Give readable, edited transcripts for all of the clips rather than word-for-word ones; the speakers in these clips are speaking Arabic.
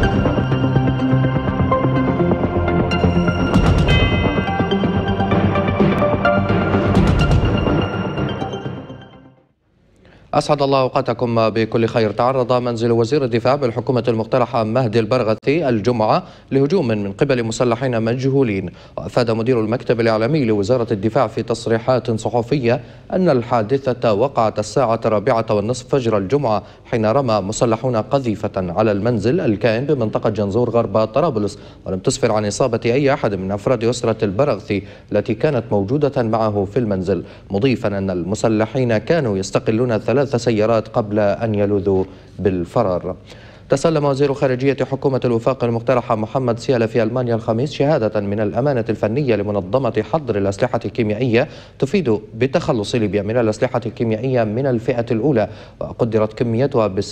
أسعد الله أوقاتكم بكل خير. تعرض منزل وزير الدفاع بالحكومة المقترحة مهدي البرغثي الجمعة لهجوم من قبل مسلحين مجهولين. وأفاد مدير المكتب الإعلامي لوزارة الدفاع في تصريحات صحفية أن الحادثة وقعت الساعة 4:30 فجر الجمعة، حين رمى مسلحون قذيفة على المنزل الكائن بمنطقة جنزور غرب طرابلس، ولم تسفر عن إصابة أي أحد من أفراد أسرة البرغثي التي كانت موجودة معه في المنزل، مضيفا أن المسلحين كانوا يستقلون 3 سيارات قبل أن يلوذوا بالفرار. تسلم وزير خارجية حكومة الوفاق المقترحة محمد سيالة في ألمانيا الخميس شهادة من الأمانة الفنية لمنظمة حظر الأسلحة الكيميائية تفيد بتخلص ليبيا من الأسلحة الكيميائية من الفئة الأولى، وقدرت كميتها ب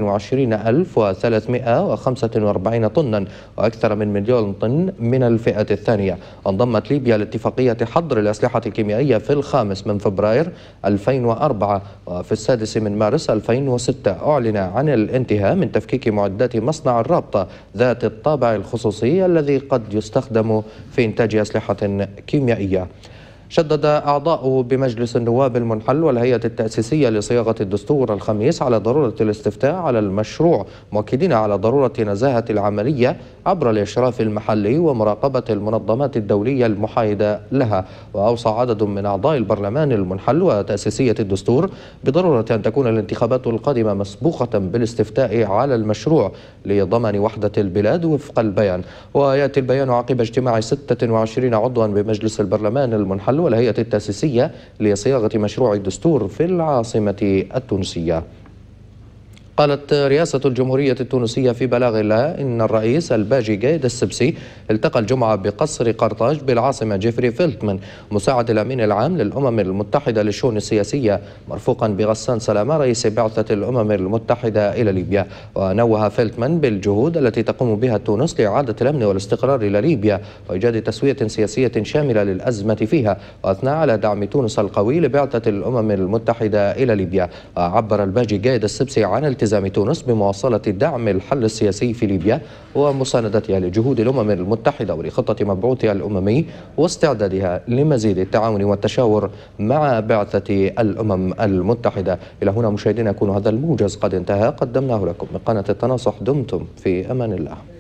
26345 طنا، وأكثر من 1,000,000 طن من الفئة الثانية. انضمت ليبيا لاتفاقية حظر الأسلحة الكيميائية في 5 فبراير 2004، وفي 6 مارس 2006 أعلن عن الانتهاء من تفكيك معدات مصنع الرابطة ذات الطابع الخصوصي الذي قد يستخدم في إنتاج أسلحة كيميائية. شدد أعضاء بمجلس النواب المنحل والهيئة التأسيسية لصياغة الدستور الخميس على ضرورة الاستفتاء على المشروع، مؤكدين على ضرورة نزاهة العملية عبر الإشراف المحلي ومراقبة المنظمات الدولية المحايدة لها. وأوصى عدد من أعضاء البرلمان المنحل وتأسيسية الدستور بضرورة أن تكون الانتخابات القادمة مسبوقة بالاستفتاء على المشروع لضمان وحدة البلاد وفق البيان. ويأتي البيان عقب اجتماع 26 عضوا بمجلس البرلمان المنحل والهيئة التأسيسية لصياغة مشروع الدستور في العاصمة التونسية. قالت رئاسة الجمهورية التونسية في بلاغ لها إن الرئيس الباجي قايد السبسي التقى الجمعة بقصر قرطاج بالعاصمة جيفري فيلتمان مساعد الأمين العام للأمم المتحدة للشؤون السياسية، مرفوقا بغسان سلامة رئيس بعثة الأمم المتحدة إلى ليبيا. ونوه فيلتمان بالجهود التي تقوم بها تونس لإعادة الأمن والاستقرار إلى ليبيا وإيجاد تسوية سياسية شاملة للأزمة فيها، وأثنى على دعم تونس القوي لبعثة الأمم المتحدة إلى ليبيا. وعبر الباجي قايد السبسي عن التزام تونس بمواصلة دعم الحل السياسي في ليبيا ومساندتها لجهود الأمم المتحدة ولخطة مبعوثها الأممي واستعدادها لمزيد التعاون والتشاور مع بعثة الأمم المتحدة. إلى هنا مشاهدينا يكون هذا الموجز قد انتهى، قدمناه لكم من قناة التناصح. دمتم في أمان الله.